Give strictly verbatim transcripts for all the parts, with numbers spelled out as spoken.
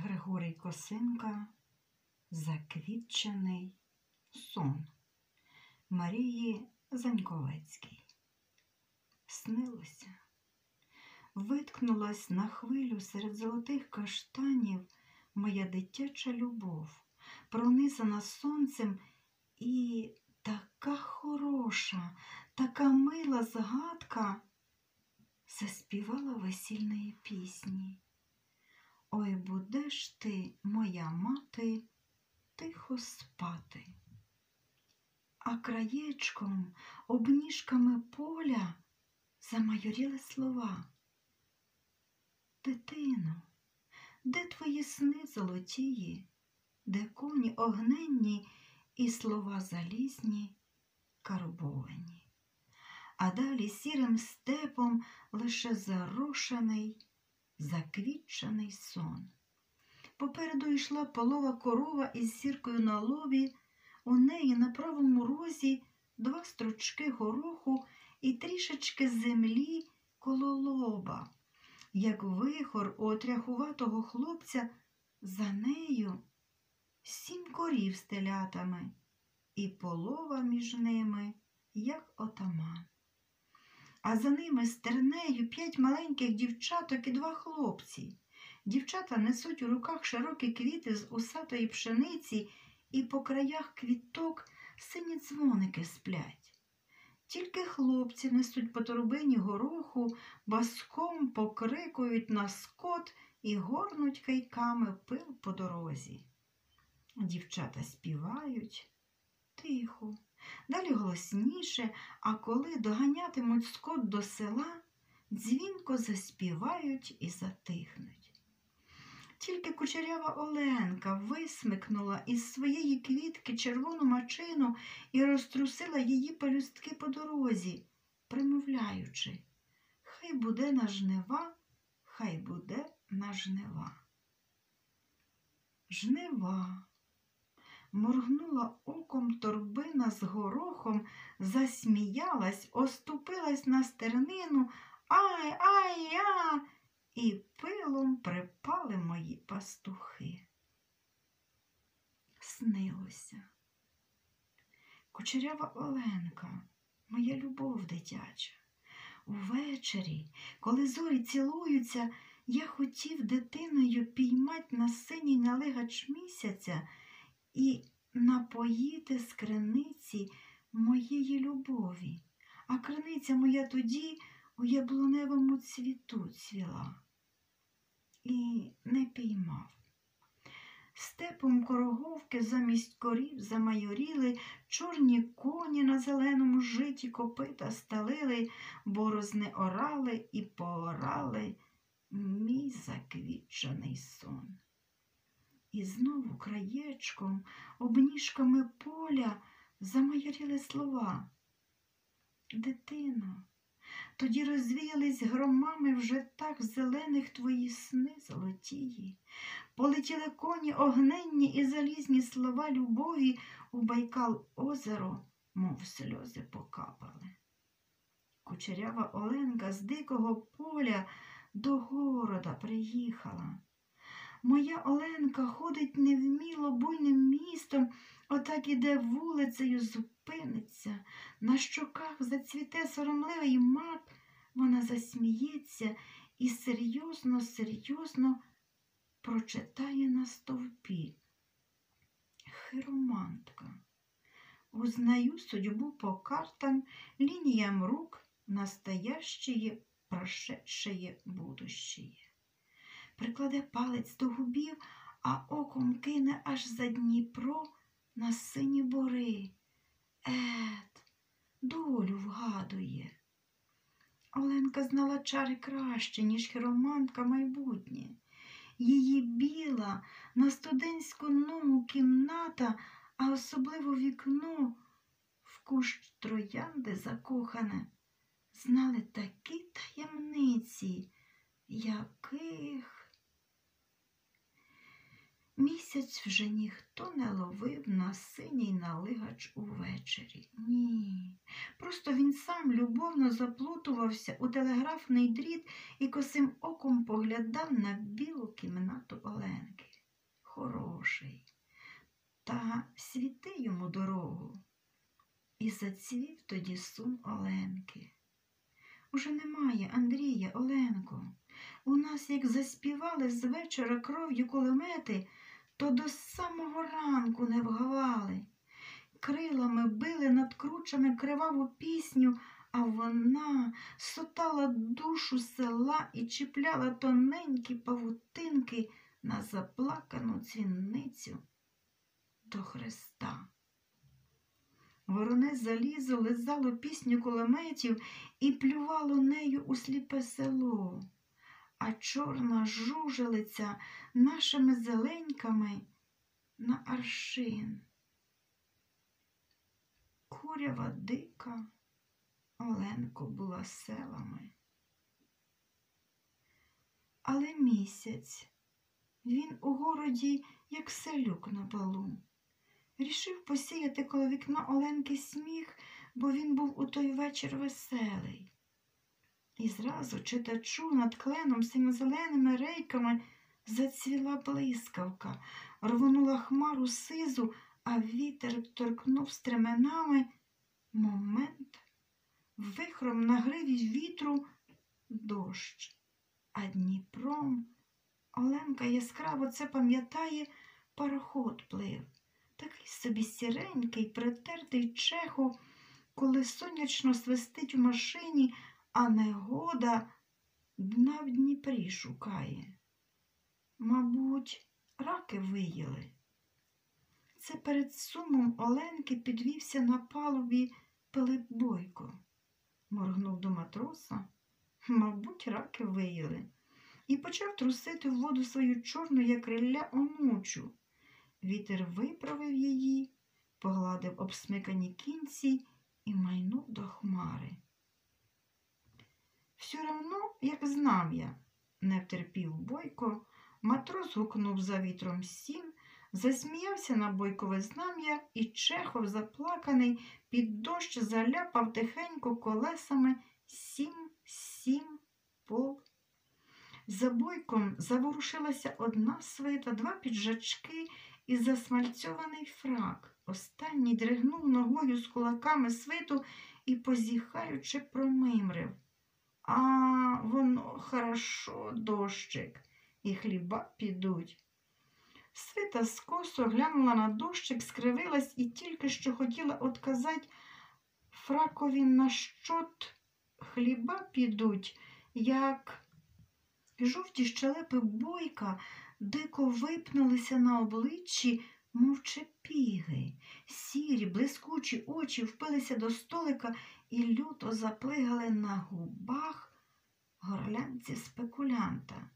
Григорій Косинка «Заквітчений сон» Марії Заньковецькій. Снилося. Виткнулась на хвилю серед золотих каштанів моя дитяча любов, пронизана сонцем, і така хороша, така мила згадка заспівала весільної пісні. Ой, будеш ти, моя мати, тихо спати. А краєчком, обніжками поля замайоріли слова. Дитино, де твої сни золотії, де коні огненні і слова залізні карбовані? А далі сірим степом лише зарошений, заквітчений сон. Попереду йшла полова корова із сіркою на лобі, у неї на правому розі два стручки гороху і трішечки землі коло лоба. Як вихор у отряхуватого хлопця, за нею сім корів з телятами, і полова між ними, як отаман. А за ними стернею п'ять маленьких дівчаток і два хлопці. Дівчата несуть у руках широкі квіти з усатої пшениці, і по краях квіток сині дзвоники сплять. Тільки хлопці несуть по торбині гороху, баском покрикують на скот і горнуть кийками пил по дорозі. Дівчата співають тихо, далі голосніше, а коли доганятимуть скот до села, дзвінко заспівають і затихнуть. Тільки кучерява Оленка висмикнула із своєї квітки червону мачину і розтрусила її пелюстки по дорозі, примовляючи: «Хай буде на жнива, хай буде на жнива». Жнива. Моргнула оком торбина з горохом, засміялась, оступилась на стернину, ай, ай, я, і пилом припали мої пастухи. Снилося. Кучерява Оленка, моя любов дитяча. Увечері, коли зорі цілуються, я хотів дитиною піймать на синій налигач місяця і напоїти з криниці моєї любові. А криниця моя тоді у яблуневому цвіту цвіла. І не піймав. Степом короговки замість корів замайоріли, чорні коні на зеленому житі копита стелили, борозни орали і поорали мій заквітчений сон. І знову краєчком, обніжками поля замайоріли слова. Дитино, тоді розвіялись громами вже так зелених твої сни золотії. Полетіли коні огненні і залізні слова любові у Байкал озеро, мов сльози покапали. Кучерява Оленка з дикого поля до города приїхала. Моя Оленка ходить невміло буйним містом, отак іде вулицею, зупиниться, на щоках зацвіте соромливий мак, вона засміється і серйозно-серйозно прочитає на стовпі. Хиромантка. Узнаю судьбу по картам, лініям рук, настоящее, прошедшее, будущее. Прикладе палець до губів, а оком кине аж за Дніпро на сині бори. Ет, долю вгадує. Оленка знала чари краще, ніж хиромантка майбутнє. Її біла, на студентську-ному кімната, а особливо вікно, в кущ троянди закохане, знали такі таємниці, яких місяць вже ніхто не ловив на синій налигач увечері. Ні, просто він сам любовно заплутувався у телеграфний дріт і косим оком поглядав на білу кімнату Оленки. та світи йому дорогу. І зацвів тоді сум Оленки. Уже немає Андрія, Оленко. У нас, як заспівали з вечора кров'ю кулемети, то до самого ранку не вгавали. Крилами били над кручами криваву пісню, а вона сотала душу села і чіпляла тоненькі павутинки на заплакану дзвіницю до Христа. Вороне залізо лизало пісню кулеметів і плювало нею у сліпе село, а чорна жужелиця нашими зеленьками на аршин. Курява дика Оленко була селами. Але місяць, він у городі, як селюк на балу. Рішив посіяти коло вікна Оленки сміх, бо він був у той вечір веселий. І зразу читачу над кленом синьо-зеленими рейками зацвіла блискавка, рвонула хмару сизу, а вітер торкнув стременами. Момент, вихром на гриві вітру дощ, а Дніпром, Оленка яскраво це пам'ятає, пароход плив. Такий собі сіренький, притертий чеху, коли сонячно свистить у машині, а негода дна в Дніпрі шукає. Мабуть, раки виїли. Це перед сумом Оленки підвівся на палубі Пилип Бойко. Моргнув до матроса, мабуть, раки виїли, і почав трусити в воду свою чорну, як рилля, онучу. Вітер виправив її, погладив обсмикані кінці і майнув до хмари. «Все равно, як знав я», – не втерпів Бойко. Матрос гукнув за вітром сім, засміявся на Бойкове знам'я, і Чехов, заплаканий, під дощ заляпав тихенько колесами сім, сім, пол. За Бойком заворушилася одна свита, два піджачки і засмальцьований фрак. Останній дригнув ногою з кулаками свиту і, позіхаючи, промимрив: «А, воно хорошо, дощик, і хліба підуть». Свита скосо глянула на дощик, скривилась і тільки що хотіла отказать фракові на щот хліба підуть, як жовті щелепи Бойка дико випнулися на обличчі, мов чепіги. Сірі, блискучі очі впилися до столика і люто заплигали на губах горлянці спекулянта.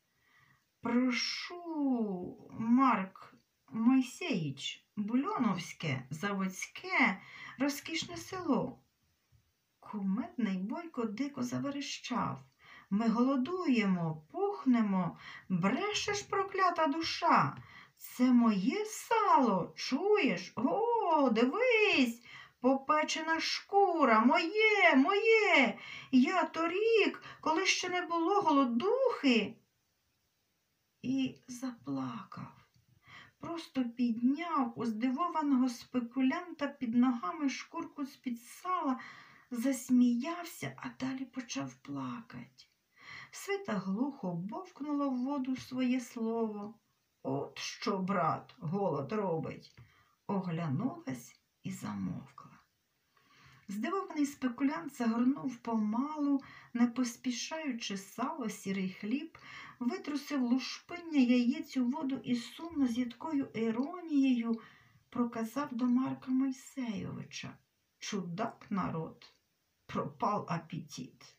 «Прошу, Марк Мойсеїч, Бульоновське, Заводське, розкішне село». Кумедний Бойко дико заверещав: «Ми голодуємо, пухнемо, брешеш, проклята душа! Це моє сало, чуєш? О, дивись, попечена шкура, моє, моє! Я торік, коли ще не було голодухи». І заплакав. Просто підняв у здивованого спекулянта під ногами шкурку з-під сала, засміявся, а далі почав плакать. Свита глухо бовкнула в воду своє слово. «От що, брат, голод робить!» Оглянулась і замовкла. Здивований спекулянт загорнув помалу, не поспішаючи, сало, сірий хліб, витрусив лушпиння яєць у воду і сумно з їдкою іронією проказав до Марка Мойсейовича: «Чудак народ, пропал апетит».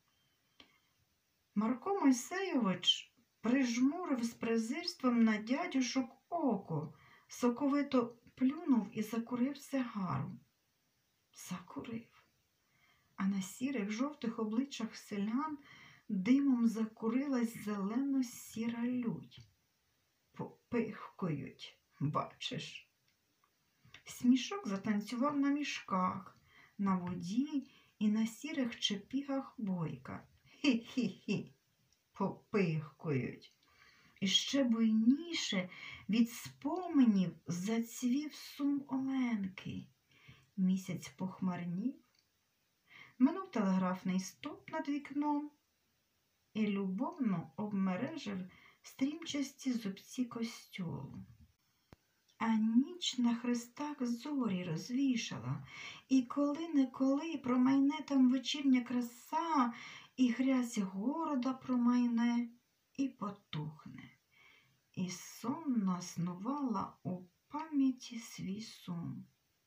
Марко Мойсейович прижмурив з презирством на дядюшок око, соковито плюнув і закурив сигару. Закурив. А на сірих жовтих обличчях селян димом закурилась зелено-сіра лють. Попихкують, бачиш. Смішок затанцював на мішках, на воді і на сірих чепігах Бойка. Хі-хі-хі, попихкують. І ще буйніше від споменів зацвів сум Оленки. Місяць похмарнів, минув телеграфний стовп над вікном і любовно обмережив стрімчасті зубці костьолу. А ніч на хрестах зорі розвішала, і коли-неколи промайне там вечірня краса, і грязь города промайне, і потухне. І сонно снувала у пам'яті свій сум.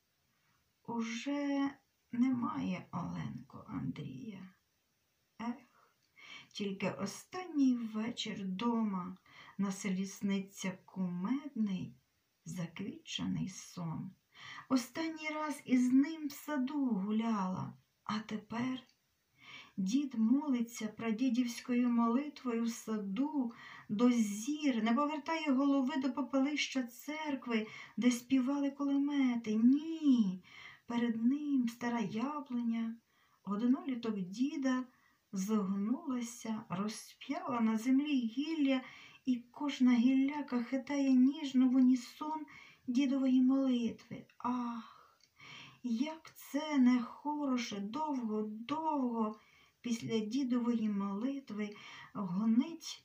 Уже немає, Оленко, Андрія. Ех, тільки останній вечір дома на селі сниться кумедний, заквітчений сон. Останній раз із ним в саду гуляла, а тепер дід молиться прадідівською молитвою в саду до зір, не повертає голови до попелища церкви, де співали кулемети. Ні, перед ним стара яблуня, одноліток діда, зогнулася, розп'яла на землі гілля, і кожна гілляка хитає ніжно в унісон дідової молитви. Ах, як це нехороше довго-довго після дідової молитви гонить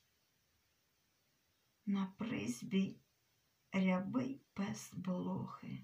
на призьбі рябий пес Болохи.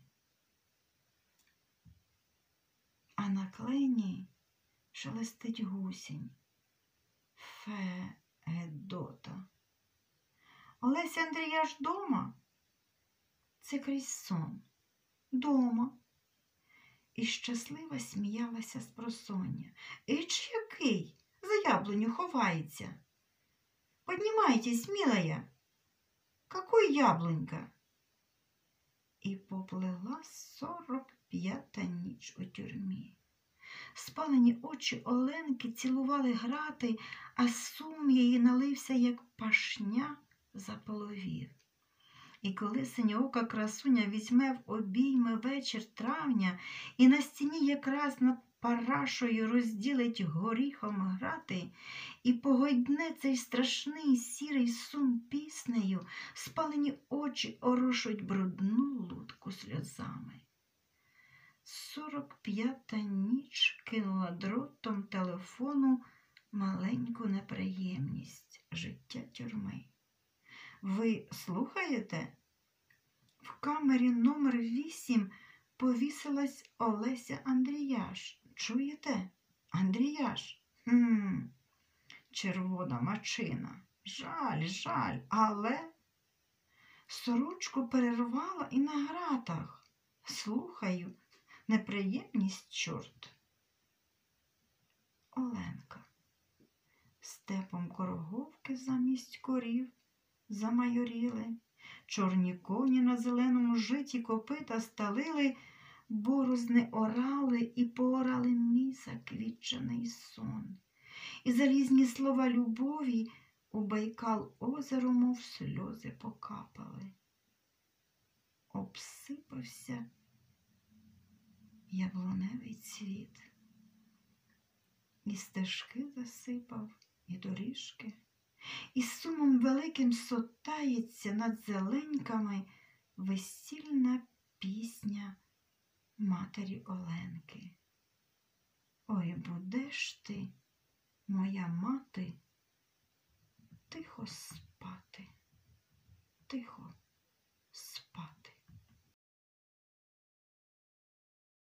А на клені шелестить гусінь. Фе, Гедота. Олеся Андріяш дома? Це крізь сон. Дома. І щаслива сміялася спросоння. Ич який? За яблуню ховається. Поднимайтесь, милая. Какой яблунька? І поплила сорок п'ята ніч у тюрмі. Спалені очі Оленки цілували грати, а сум її налився, як пашня заполовів. І коли синьоока красуня візьме в обійми вечір травня і на стіні якраз над парашою розділить горіхом грати, і погойдне цей страшний сірий сум піснею, спалені очі орошуть брудну лудку сльозами. Сорок п'ята ніч кинула дротом телефону маленьку неприємність життя тюрми. Ви слухаєте? В камері номер вісім повісилась Олеся Андріяш. Чуєте? Андріяш? Хм, червона мачина. Жаль, жаль, але сорочку перервала і на гратах. Слухаю, неприємність чорт. Оленка. Степом короговки замість корів замайоріли, чорні коні на зеленому житі копита сталили, борозни орали і поорали мій заквітчений сон. І залізні слова любові у Байкал озеро, мов сльози, покапали. Обсипався яблуневий цвіт, і стежки засипав, і доріжки, і сумом великим сотається над зеленьками весільна пісня матері Оленки. Ой, будеш ти, моя мати, тихо спати, тихо